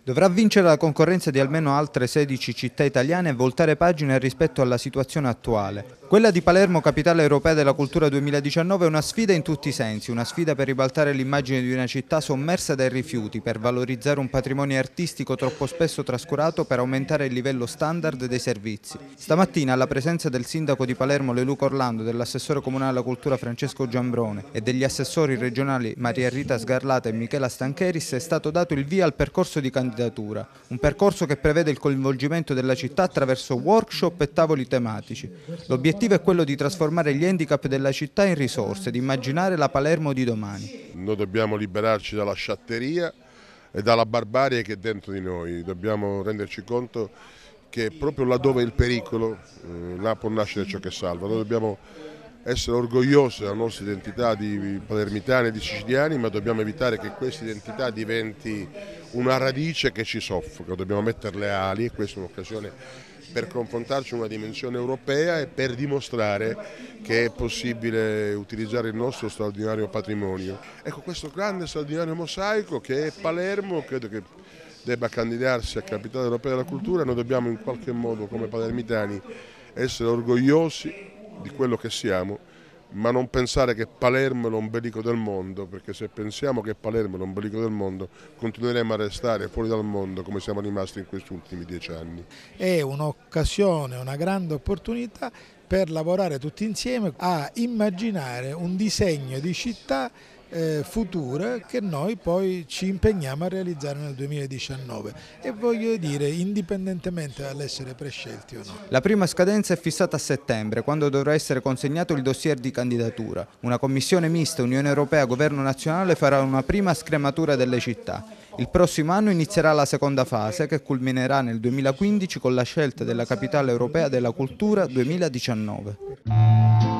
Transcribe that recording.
Dovrà vincere la concorrenza di almeno altre 16 città italiane e voltare pagina rispetto alla situazione attuale. Quella di Palermo, capitale europea della cultura 2019, è una sfida in tutti i sensi, una sfida per ribaltare l'immagine di una città sommersa dai rifiuti, per valorizzare un patrimonio artistico troppo spesso trascurato, per aumentare il livello standard dei servizi. Stamattina, alla presenza del sindaco di Palermo Leluca Orlando, dell'assessore comunale alla cultura Francesco Giambrone e degli assessori regionali Maria Rita Sgarlata e Michela Stancheris, è stato dato il via al percorso di candidatura, un percorso che prevede il coinvolgimento della città attraverso workshop e tavoli tematici. L'obiettivo è quello di trasformare gli handicap della città in risorse, di immaginare la Palermo di domani. Noi dobbiamo liberarci dalla sciatteria e dalla barbarie che è dentro di noi, dobbiamo renderci conto che proprio laddove è il pericolo, là può nascere ciò che salva. Noi dobbiamo essere orgogliosi della nostra identità di palermitani e di siciliani, ma dobbiamo evitare che questa identità diventi una radice che ci soffoca. Dobbiamo mettere le ali, e questa è un'occasione per confrontarci in una dimensione europea e per dimostrare che è possibile utilizzare il nostro straordinario patrimonio. Ecco, questo grande straordinario mosaico che è Palermo, credo che debba candidarsi a capitale europea della cultura. Noi dobbiamo in qualche modo, come palermitani, essere orgogliosi di quello che siamo, ma non pensare che Palermo è l'ombelico del mondo, perché se pensiamo che Palermo è l'ombelico del mondo continueremo a restare fuori dal mondo come siamo rimasti in questi ultimi 10 anni. È un'occasione, una grande opportunità per lavorare tutti insieme a immaginare un disegno di città futura che noi poi ci impegniamo a realizzare nel 2019 e voglio dire indipendentemente dall'essere prescelti o no. La prima scadenza è fissata a settembre, quando dovrà essere consegnato il dossier di candidatura. Una commissione mista Unione Europea Governo Nazionale farà una prima scrematura delle città. Il prossimo anno inizierà la seconda fase, che culminerà nel 2015 con la scelta della capitale europea della cultura 2019.